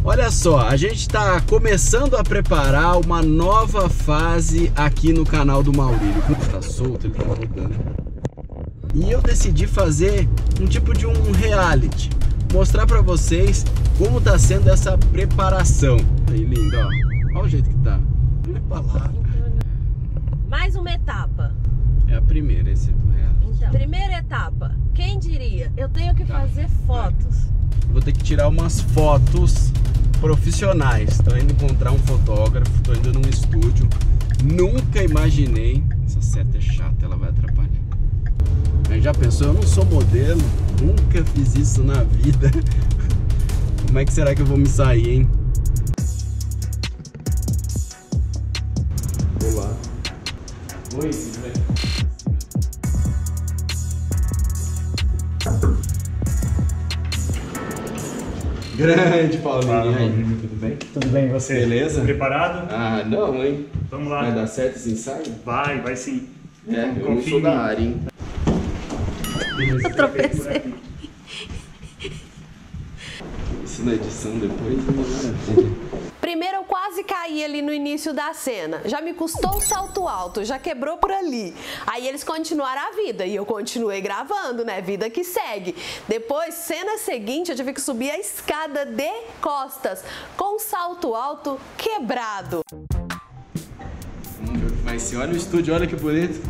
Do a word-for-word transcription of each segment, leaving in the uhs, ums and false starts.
Olha só, a gente está começando a preparar uma nova fase aqui no canal do Maurílio. Tá solto, ele tá rodando. E eu decidi fazer um tipo de um reality, mostrar para vocês como tá sendo essa preparação. Aí, lindo, ó. Olha o jeito que tá. Mais uma etapa. É a primeira, esse do reality. Então, primeira etapa. Quem diria? Eu tenho que Tá. fazer fotos. Vou ter que tirar umas fotos profissionais. Tô indo encontrar um fotógrafo, tô indo num estúdio. Nunca imaginei. Essa seta é chata, ela vai atrapalhar. Mas já pensou? Eu não sou modelo, nunca fiz isso na vida. Como é que será que eu vou me sair, hein? Olá. Oi, tudo bem? Grande, Paulinho. Fala, E aí? Paulinho, tudo bem? Tudo bem, e você? Beleza? Preparado? Ah, não, hein? Vamos lá. Vai dar certo esse ensaio? Vai, vai sim. É, eu não Confia sou em da mim. área, hein? Eu tropecei. Isso na edição depois é uma maravilha. Primeiro eu quase caí ali no início da cena. Já me custou um salto alto, já quebrou por ali. Aí eles continuaram a vida e eu continuei gravando, né? Vida que segue. Depois, cena seguinte, eu tive que subir a escada de costas, com um salto alto quebrado. Vamos ver o que vai ser. Olha o estúdio, olha que bonito.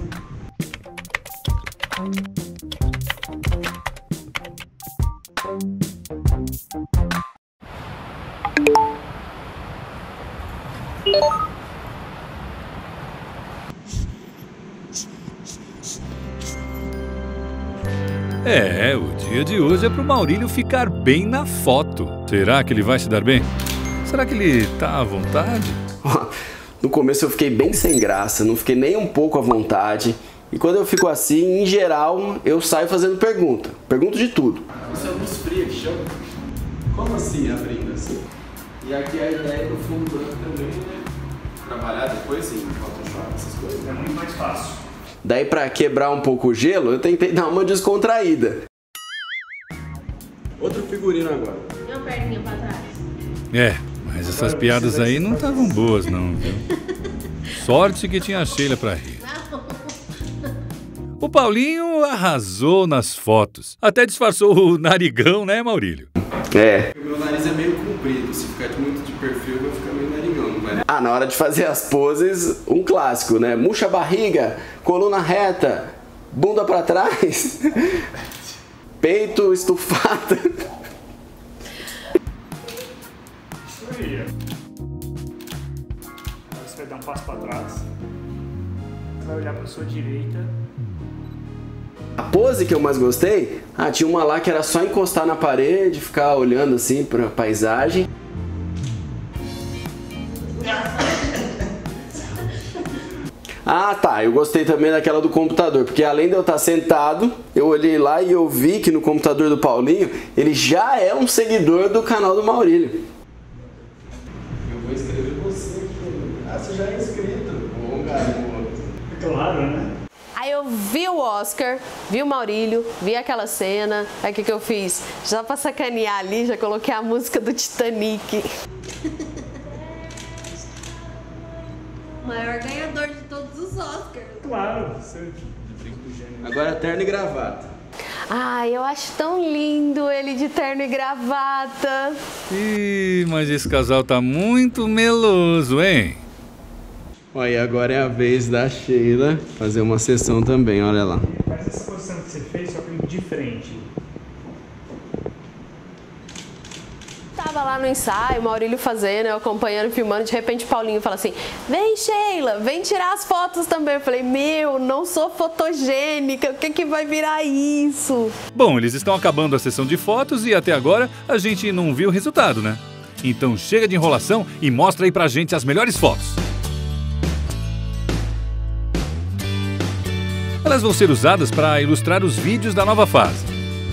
É, o dia de hoje é pro Maurílio ficar bem na foto. Será que ele vai se dar bem? Será que ele tá à vontade? No começo eu fiquei bem sem graça, não fiquei nem um pouco à vontade. E quando eu fico assim, em geral, eu saio fazendo pergunta. Pergunto de tudo. Isso é luz fria que chama? Como assim, abrindo assim? E aqui a ideia do fundo branco também, né? Trabalhar depois em Photoshop, essas coisas. É muito mais fácil. Daí pra quebrar um pouco o gelo, eu tentei dar uma descontraída. Outro figurino agora. E uma perninha pra trás. É, mas essas piadas aí não estavam boas não, viu? Sorte que tinha a Sheila pra rir. O Paulinho arrasou nas fotos. Até disfarçou o narigão, né, Maurílio? É. O meu nariz é meio comprido, se ficar muito de perfil vai ficar meio narigão, não vai? Ah, na hora de fazer as poses, um clássico, né? Murcha a barriga, coluna reta, bunda pra trás, peito estufado. Isso aí. Agora você vai dar um passo para trás. Você vai olhar para sua direita. A pose que eu mais gostei, ah, tinha uma lá que era só encostar na parede, ficar olhando assim pra paisagem. Ah, tá, eu gostei também daquela do computador, porque além de eu estar sentado, eu olhei lá e eu vi que no computador do Paulinho, ele já é um seguidor do canal do Maurílio. Eu vou escrever você aqui. Ah, você já é inscrito. Bom, garoto. Claro, né? Aí eu vi o Oscar, vi o Maurílio, vi aquela cena. Aí o que que eu fiz? Já pra sacanear ali, já coloquei a música do Titanic. O maior ganhador de todos os Oscars. Claro. Você... Agora terno e gravata. Ai, eu acho tão lindo ele de terno e gravata. Ih, mas esse casal tá muito meloso, hein? Olha, e agora é a vez da Sheila fazer uma sessão também, olha lá. Faz essa posição que você fez, só que de frente. Tava lá no ensaio, o Maurílio fazendo, eu acompanhando, filmando, de repente o Paulinho fala assim: vem Sheila, vem tirar as fotos também. Eu falei: meu, não sou fotogênica, o que que vai virar isso? Bom, eles estão acabando a sessão de fotos e até agora a gente não viu o resultado, né? Então chega de enrolação e mostra aí pra gente as melhores fotos. Elas vão ser usadas para ilustrar os vídeos da nova fase.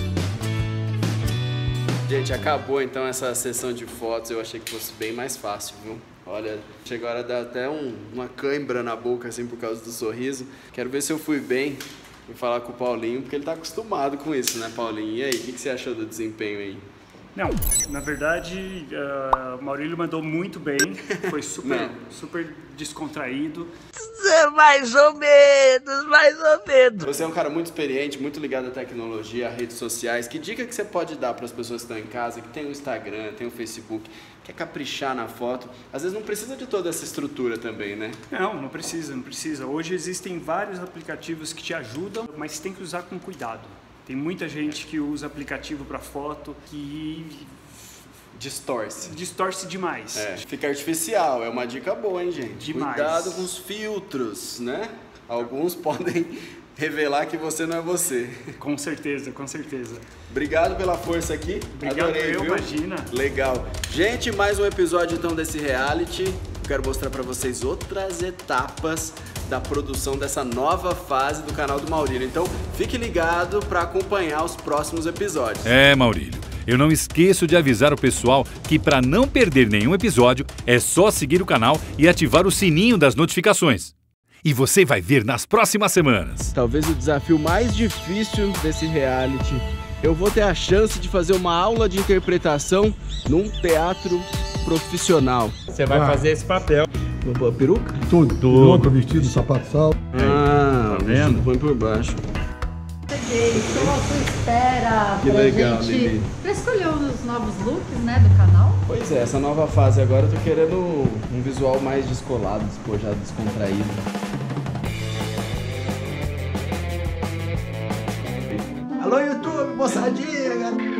Gente, acabou então essa sessão de fotos, eu achei que fosse bem mais fácil, viu? Olha, chegou a hora de dar até um, uma cãibra na boca, assim, por causa do sorriso. Quero ver se eu fui bem e falar com o Paulinho, porque ele tá acostumado com isso, né, Paulinho? E aí, o que, que você achou do desempenho aí? Não, na verdade, uh, o Maurílio mandou muito bem, foi super, super descontraído. Mais ou menos, mais ou menos. Você é um cara muito experiente, muito ligado à tecnologia, a redes sociais. Que dica que você pode dar para as pessoas que estão em casa, que tem o Instagram, tem o Facebook, quer caprichar na foto? Às vezes não precisa de toda essa estrutura também, né? Não, não precisa, não precisa. Hoje existem vários aplicativos que te ajudam, mas tem que usar com cuidado. Tem muita gente que usa aplicativo para foto que distorce. Distorce demais. É, fica artificial, é uma dica boa, hein, gente? Demais. Cuidado com os filtros, né? Alguns podem revelar que você não é você. Com certeza, com certeza. Obrigado pela força aqui. Obrigado, Adorei, eu, viu? imagina. Legal. Gente, mais um episódio então desse reality. Quero mostrar para vocês outras etapas da produção dessa nova fase do canal do Maurílio. Então, fique ligado para acompanhar os próximos episódios. É, Maurílio, eu não esqueço de avisar o pessoal que para não perder nenhum episódio, é só seguir o canal e ativar o sininho das notificações. E você vai ver nas próximas semanas. Talvez o desafio mais difícil desse reality. Eu vou ter a chance de fazer uma aula de interpretação num teatro profissional. Você vai fazer esse papel. Uma peruca? Tudo. Peruca, vestido, sapato, sal. Ah, tá vendo? Põe por baixo. Cheguei, estou à sua espera. Que pra legal, gente, Lili. pra escolher os novos looks, né, do canal. Pois é, essa nova fase agora eu tô querendo um visual mais descolado, despojado, descontraído. Alô, YouTube, moçadinha, galera.